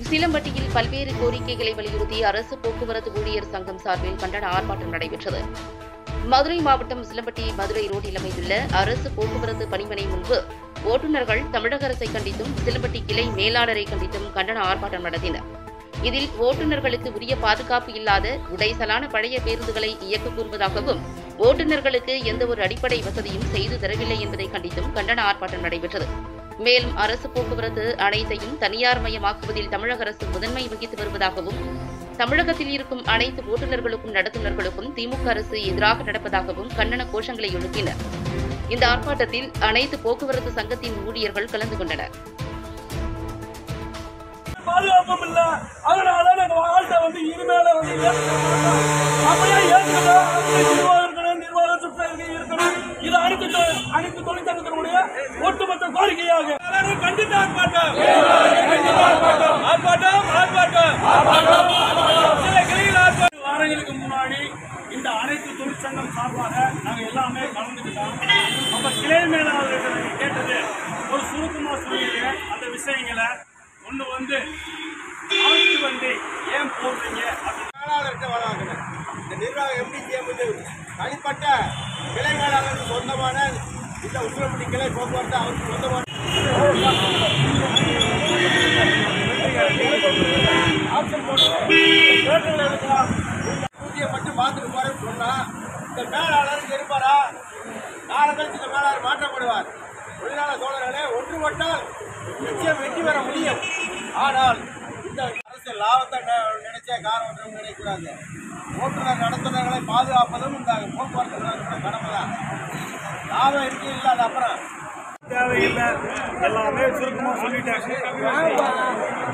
சிலம்பட்டியில் பல்வேறு கோரிக்கைகளை வலியுறுத்தி அரசு போக்குவரத்து ஊழியர் சங்கம் சார்பில் கண்டன ஆர்ப்பாட்டம் நடைபெற்றது. மதுரை மாவட்டம் சிலம்பட்டி மதுரை ரோட்டில் அமைந்துள்ள அரசு போக்குவரத்து பணிமனை முன்பு ஓட்டுநர்கள் தமிழக அரசை கண்டித்தும் சிலம்பட்டி கிளை மேலாளரை கண்டித்தும் கண்டன ஆர்ப்பாட்டம் நடத்தினர். இதில் ஓட்டுநர்களுக்கு உரிய பாதுகாப்பு இல்லாத உடைசலான பழைய பேருந்துகளை இயக்க கூறுவதாகவும் ஓட்டுநர்களுக்கு எந்தவொரு அடிப்படை வசதியும் செய்து தரவில்லை என்பதை கண்டித்தும் கண்டன ஆர்ப்பாட்டம் நடைபெற்றது. மேலும் அரசு போக்குவரத்து அனைத்தையும் தனியார் மயமாக்குவதில் தமிழக அரசு முதன்மை வகித்து வருவதாகவும் தமிழகத்தில் இருக்கும் அனைத்து ஓட்டுநர்களுக்கும் நடத்துனர்களுக்கும் திமுக அரசு எதிராக நடப்பதாகவும் கண்டன கோஷங்களை எழுப்பினர். இந்த ஆர்ப்பாட்டத்தில் அனைத்து போக்குவரத்து சங்கத்தின் ஊழியர்கள் கலந்து கொண்டனர். பாதுகாப்பும் இல்ல, அதனால நாங்க வாழ்க்கை இனிமேல நிர்வாக சுற்றம் இருக்கணும். இது அனைத்து தொழிற்சங்கத்தினுடைய ஒட்டுமொத்த கோரிக்கையாக கண்டித்து ஆர்ப்பாட்டம் வாரங்களுக்கு முன்னாடி இந்த அனைத்து தொழிற்சங்கம் சார்பாக நாங்கள் எல்லாமே கலந்துக்கிட்டோம். அப்ப கிளை மேலாளர்கள் கேட்டது ஒரு சுருக்கமா சொல்லிட்டு அந்த விஷயங்களை ஒன்று ஆட்சி வண்டி ஏன் போடுறீங்க மேலாளர்கிட்ட வழங்கணும். இந்த நிர்வாகம் எப்படி தனிப்பட்ட கிளை மேலாளருக்கு சொந்தமான இந்த உசிலம்பட்டி கிளை போக்குவரத்து அவருக்கு சொந்தமான ஊதியம் மட்டும் பார்த்துட்டு போறேன்னு சொன்னா இந்த மேலாளருக்கு இருப்பாரா? நாளை கழிச்சு இந்த மேலாளர் மாற்றப்படுவார். தொழிலாளர் தோழர்களே, ஒன்றுபட்டால் நிச்சயம் வெற்றி பெற முடியும். ஆனால் இந்த அரசு லாபத்தை நினைச்ச காரணம் நினைக்கூடாது. ஓட்டுநர் நடத்துனர்களை பாதுகாப்பதும் இந்த போக்குவரத்து கடமை தான். லாபம் இருக்கு இல்லை, அது அப்புறம் தேவையில்லை. எல்லாமே சுருக்கமாக சொல்லிட்டாங்க.